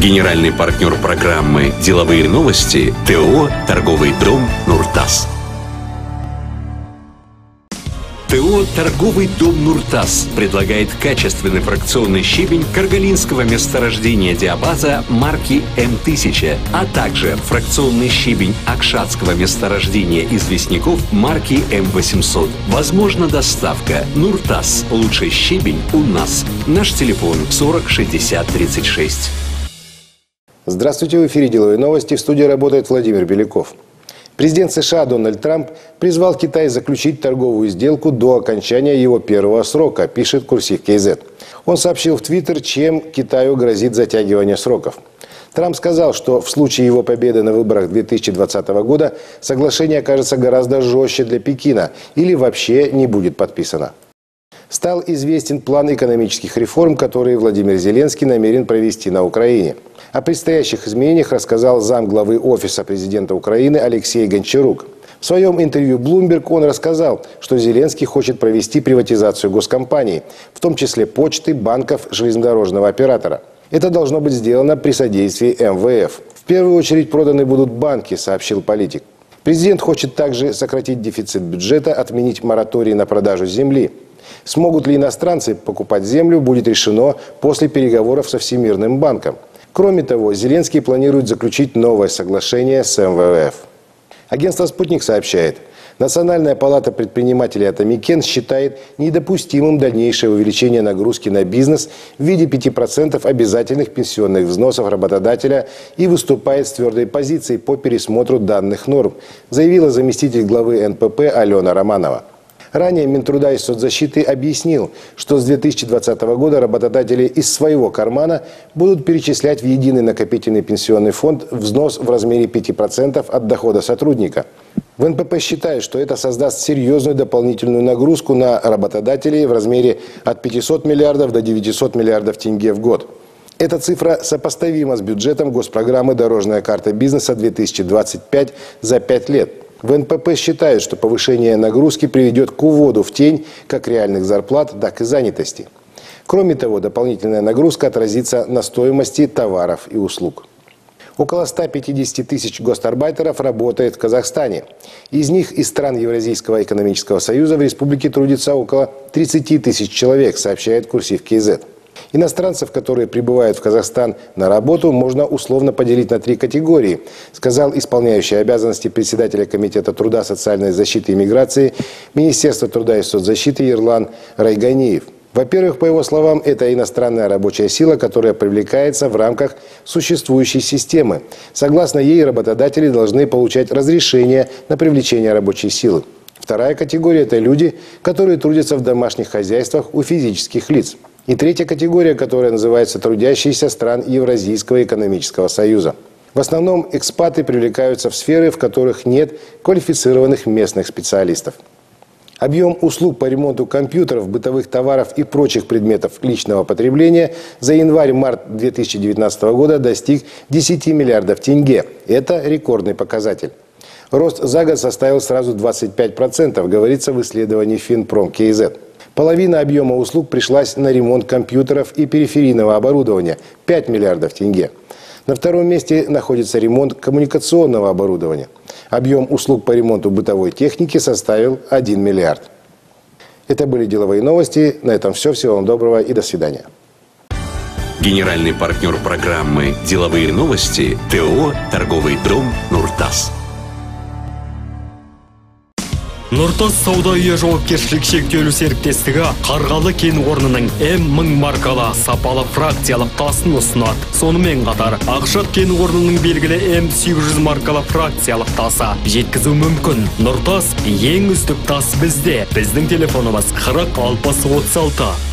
Генеральный партнер программы «Деловые новости» ТО «Торговый дом Нуртас». ТО «Торговый дом Нуртас» предлагает качественный фракционный щебень каргалинского месторождения диабаза марки М1000, а также фракционный щебень акшатского месторождения известняков марки М800. Возможна доставка. Нуртас. Лучший щебень у нас. Наш телефон 40 60 36. Здравствуйте, в эфире «Деловые новости». В студии работает Владимир Беляков. Президент США Дональд Трамп призвал Китай заключить торговую сделку до окончания его первого срока, пишет Курсив КЗ. Он сообщил в Твиттер, чем Китаю грозит затягивание сроков. Трамп сказал, что в случае его победы на выборах 2020 года соглашение окажется гораздо жестче для Пекина или вообще не будет подписано. Стал известен план экономических реформ, которые Владимир Зеленский намерен провести на Украине. О предстоящих изменениях рассказал замглавы Офиса президента Украины Алексей Гончарук. В своем интервью Bloomberg он рассказал, что Зеленский хочет провести приватизацию госкомпаний, в том числе почты, банков, железнодорожного оператора. Это должно быть сделано при содействии МВФ. В первую очередь проданы будут банки, сообщил политик. Президент хочет также сократить дефицит бюджета, отменить мораторий на продажу земли. Смогут ли иностранцы покупать землю, будет решено после переговоров со Всемирным банком. Кроме того, Зеленский планирует заключить новое соглашение с МВФ. Агентство «Спутник» сообщает, Национальная палата предпринимателей Атамикен считает недопустимым дальнейшее увеличение нагрузки на бизнес в виде 5% обязательных пенсионных взносов работодателя и выступает с твердой позицией по пересмотру данных норм, заявила заместитель главы НПП Алена Романова. Ранее Минтруда и соцзащиты объяснил, что с 2020 года работодатели из своего кармана будут перечислять в единый накопительный пенсионный фонд взнос в размере 5% от дохода сотрудника. В НПП считают, что это создаст серьезную дополнительную нагрузку на работодателей в размере от 500 миллиардов до 900 миллиардов тенге в год. Эта цифра сопоставима с бюджетом госпрограммы «Дорожная карта бизнеса-2025» за 5 лет. В НПП считают, что повышение нагрузки приведет к уводу в тень как реальных зарплат, так и занятости. Кроме того, дополнительная нагрузка отразится на стоимости товаров и услуг. Около 150 тысяч гостарбайтеров работает в Казахстане. Из них из стран Евразийского экономического союза в республике трудится около 30 тысяч человек, сообщает Курсив КЗ. Иностранцев, которые прибывают в Казахстан на работу, можно условно поделить на 3 категории, сказал исполняющий обязанности председателя Комитета труда, социальной защиты и миграции Министерства труда и соцзащиты Ерлан Райганиев. Во-первых, по его словам, это иностранная рабочая сила, которая привлекается в рамках существующей системы. Согласно ей, работодатели должны получать разрешение на привлечение рабочей силы. Вторая категория – это люди, которые трудятся в домашних хозяйствах у физических лиц. И третья категория, которая называется трудящиеся стран Евразийского экономического союза. В основном экспаты привлекаются в сферы, в которых нет квалифицированных местных специалистов. Объем услуг по ремонту компьютеров, бытовых товаров и прочих предметов личного потребления за январь-март 2019 года достиг 10 миллиардов тенге. Это рекордный показатель. Рост за год составил сразу 25%, говорится в исследовании Финпром КЗ. Половина объема услуг пришлась на ремонт компьютеров и периферийного оборудования – 5 миллиардов тенге. На втором месте находится ремонт коммуникационного оборудования. Объем услуг по ремонту бытовой техники составил 1 миллиард. Это были деловые новости. На этом все. Всего вам доброго и до свидания. Генеральный партнер программы «Деловые новости» ТО «Торговый дом Нуртас». Нуртас сауда үйі жауапкершілік шектеулі серіктестігі Қарғалы кен орнының М1000 маркалы сапалы фракциялық тасын ұсынады. Сонымен қатар, Ақшат кен орнының белгілі М800 маркалы фракциялық тасы жеткізу мүмкін. Нуртас ең үздік тас бізде. Біздің телефонымыз 40 60 36.